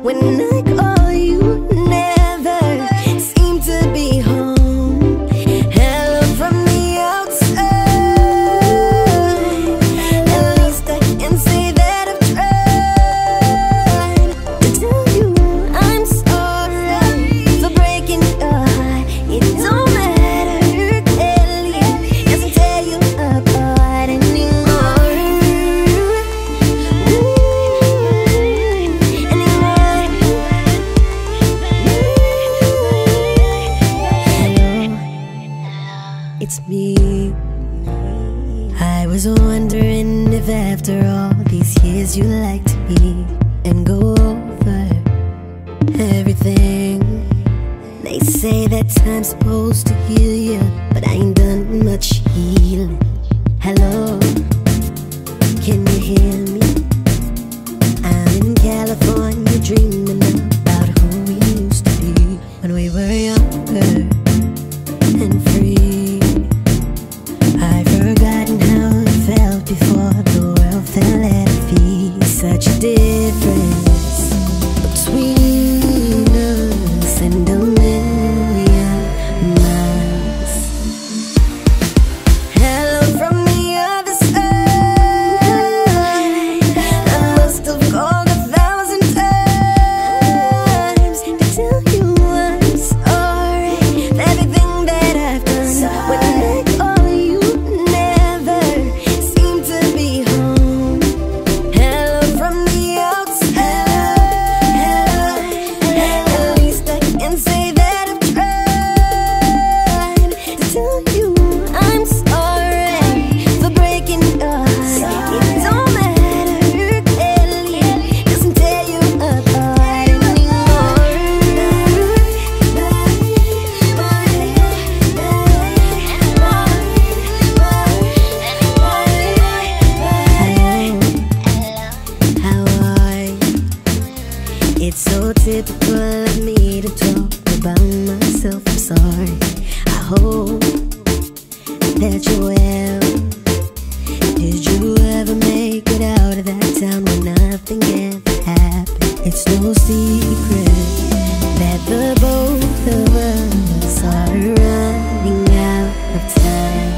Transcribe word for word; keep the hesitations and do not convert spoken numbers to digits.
When I call you, never seem to be home. Hello from the outside. At least I can say that I've tried to tell you I'm sorry for breaking your heart. It don't matter, Ellie, doesn't tear you apart anymore. It's me. I was wondering if after all these years you liked me and go over everything. They say that time's supposed to heal you, but I ain't done much healing. Hello, can you hear me? I'm in California dreaming about who we used to be when we were younger and free. I've forgotten how it felt before the world fell at our feet. Such a difference between us and a million miles. Hello from the other side. I must have called a thousand times to tell you I'm sorry for everything that I've done. When I call you, never seem to be home. Hello from the outside. At least I can say that I've tried to tell you I'm sorry for breaking your heart. It don't matter, Ellie, doesn't tear you apart anymore. How are you? It's so typical of me to talk about myself. I'm sorry. I hope that you're well. Did you ever make it out of that town where nothing ever happened? It's no secret that the both of us are running out of time.